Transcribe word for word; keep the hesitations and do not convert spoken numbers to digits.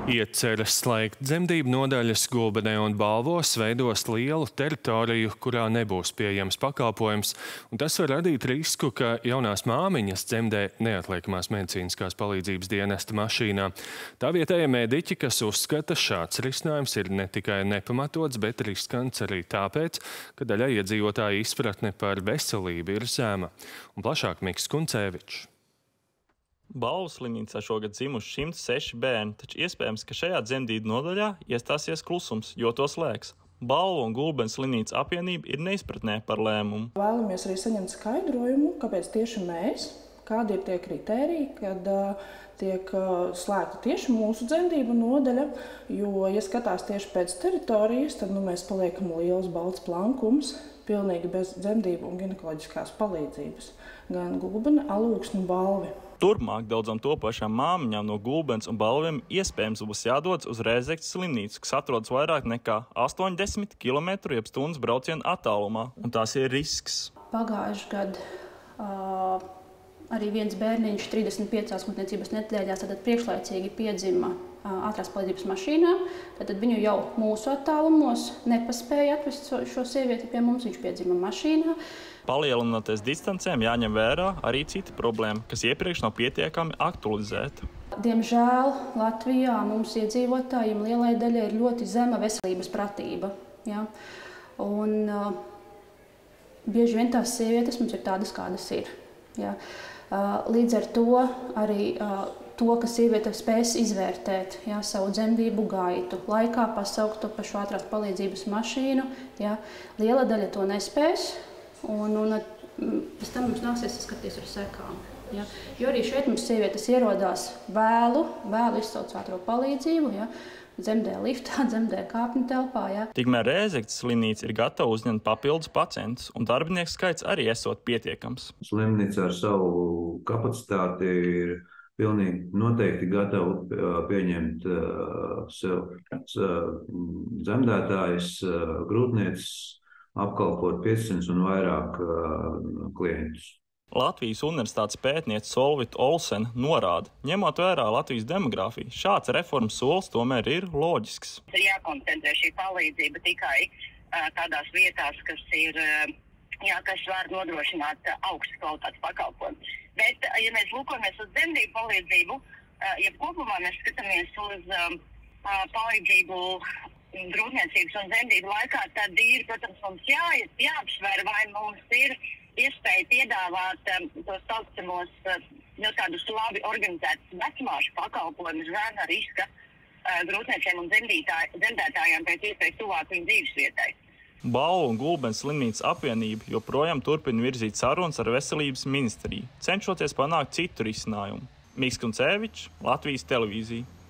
Ieceras slēgt dzemdību nodaļas Gulbenē un Balvos veidos lielu teritoriju, kurā nebūs pieejams pakalpojums, un tas var radīt risku, ka jaunās māmiņas dzemdē neatliekamās medicīniskās palīdzības dienesta mašīnā. Tā vietējie mediķi, kas uzskata, šāds risinājums ir ne tikai nepamatots, bet riskants arī tāpēc, ka daļai iedzīvotāju izpratne par veselību ir zema. Un plašāk Miks Kuncēvičs. Balvas slimnīcā šogad dzimuši simts seši bērni, taču iespējams, ka šajā dzemdību nodaļā iestāsies klusums, jo to slēgs. Balvu un Gulbenes slimnīcu apvienība ir neizpratnē par lēmumu. Vēlamies arī saņemt skaidrojumu, kāpēc tieši mēs, kādi ir tie kritēriji, kad uh, tiek uh, slēgta tieši mūsu dzemdību nodaļa, jo, ja skatās tieši pēc teritorijas, tad nu, mēs paliekam liels balts plankums, pilnīgi bez dzemdību un ginekoloģiskās palīdzības. Gan Gulbene, Alūksne un Balvi. Turpmāk daudzām topošām māmiņām no Gulbenes un Balviem iespējams būs jādodas uz Rēzeknes slimnīcu, kas atrodas vairāk nekā astoņdesmit kilometru jeb stundas brauciena attālumā, un tās ir risks. Pagājuši gadu uh, arī viens bērniņš trīsdesmit piecās mutniecības nedēļās tātad priekšlaicīgi piedzima uh, ātrās palīdzības mašīnā, tad viņu jau mūsu attālumos nepaspēja atvest šo sievieti pie mums, viņš piedzima mašīnā. Palielinoties distancēm, jāņem vērā arī cita problēma, kas iepriekš nav pietiekami aktualizēta. Diemžēl Latvijā mums iedzīvotājiem lielai daļai ir ļoti zema veselības pratība. Ja? Un uh, bieži vien tās sievietes mums ir tādas, kādas ir. Ja? Uh, līdz ar to arī uh, to, ka sieviete spēs izvērtēt ja, savu dzemdību gaitu, laikā pasaukt to pašu ātrās palīdzības mašīnu, ja? Liela daļa to nespēs. Un, un pēc tam mums nāksies saskaties ar sekām. Ja? Jo arī šeit mums sievietes ierodās vēlu, vēlu izsauc ātro palīdzību, ja? Dzemdē liftā, dzemdē kāpņu telpā. Ja? Tikmēr Rēzeknes slimnīca ir gatava uzņemt papildus pacientus, un darbinieku skaits arī esot pietiekams. Slimnīca ar savu kapacitāti ir pilnīgi noteikti gatava pieņemt sev dzemdētājus, grūtnieces, apkalpot piecsimt un vairāk uh, klientus. Latvijas Universitātes pētniece Solvita Olsena norāda, ņemot vērā Latvijas demogrāfiju, šāds reformas solis tomēr ir loģisks. Ir jākoncentrē šī palīdzība tikai uh, tādās vietās, kas, ir, uh, jā, kas var nodrošināt uh, augstas kvalitātes pakalpojumu. Bet, uh, ja mēs lūkojamies uz dzemdību palīdzību, uh, ja kopumā mēs skatāmies uz uh, uh, palīdzību grūtniecības un dzemdību laikā, tad ir, protams, mums jā, jāapsver, vai mums ir iespēja piedāvāt um, tos saucamos uh, nu, tādus labi organizētus vecmāšu pakalpojumus zēna riska uh, grūtniecēm un dzemdētājiem pēc iespējas tuvāk viņu dzīves vietai. Balvu un Gulbenes slimnīcas apvienība joprojām turpina virzīt sarunas ar Veselības ministriju, cenšoties panākt citu risinājumu. Miks Kuncēvičs, Latvijas televīzija.